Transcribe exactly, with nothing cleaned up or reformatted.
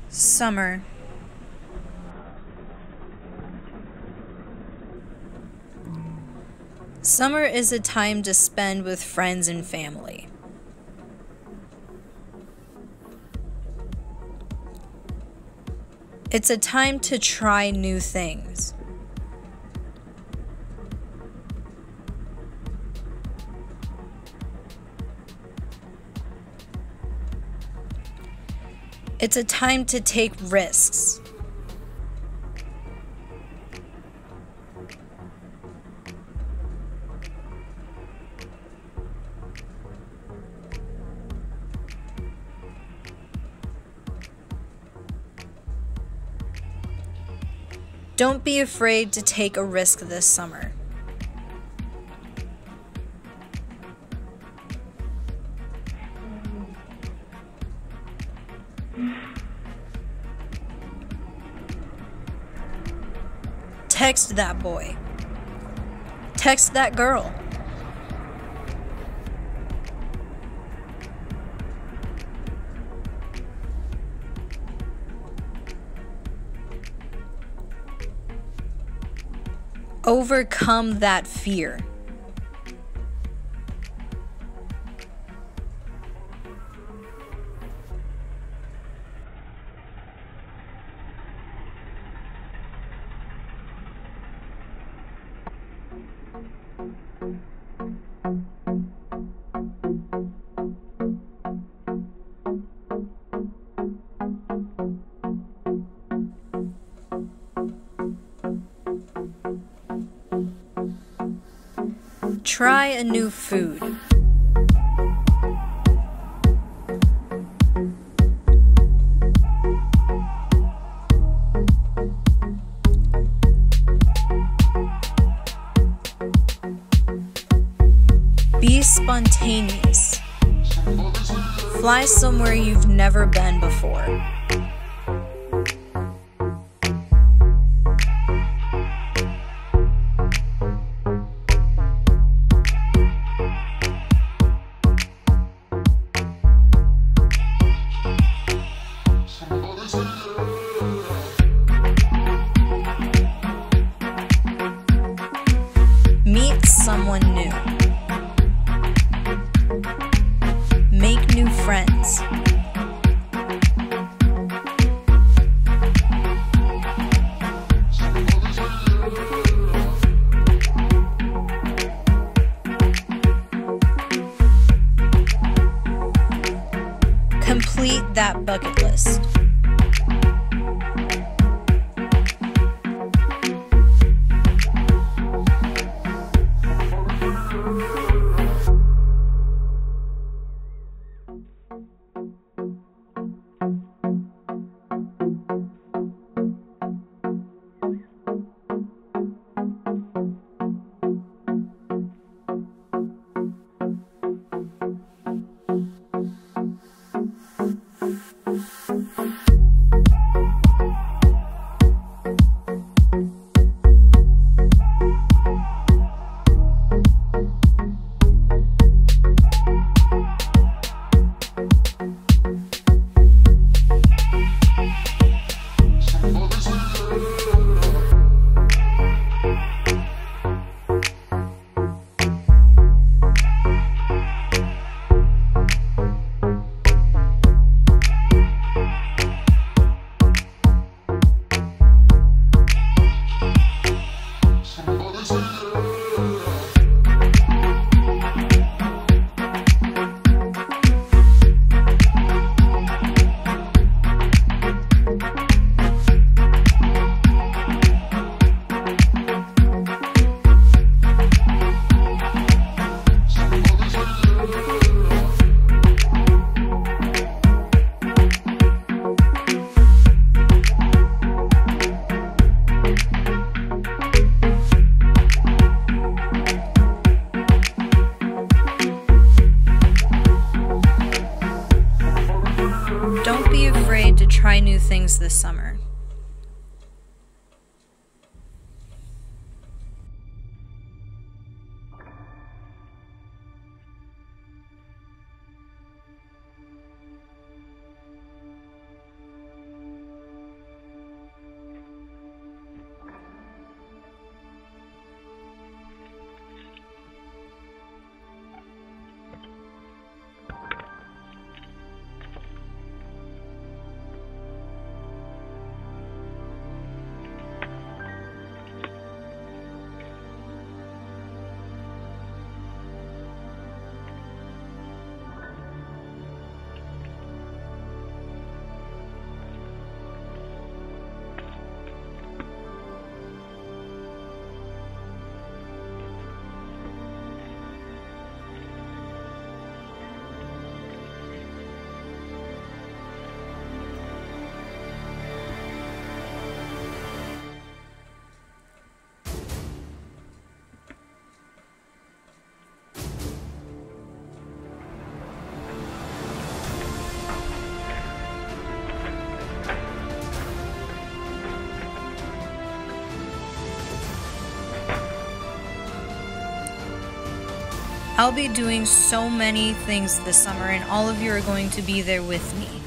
Summer. Summer is a time to spend with friends and family. It's a time to try new things. It's a time to take risks. Don't be afraid to take a risk this summer. Text that boy. Text that girl. Overcome that fear. Try a new food. Be spontaneous. Fly somewhere you've never been before. Meet someone new. Make new friends. Complete that bucket list. Don't be afraid to try new things this summer. I'll be doing so many things this summer, and all of you are going to be there with me.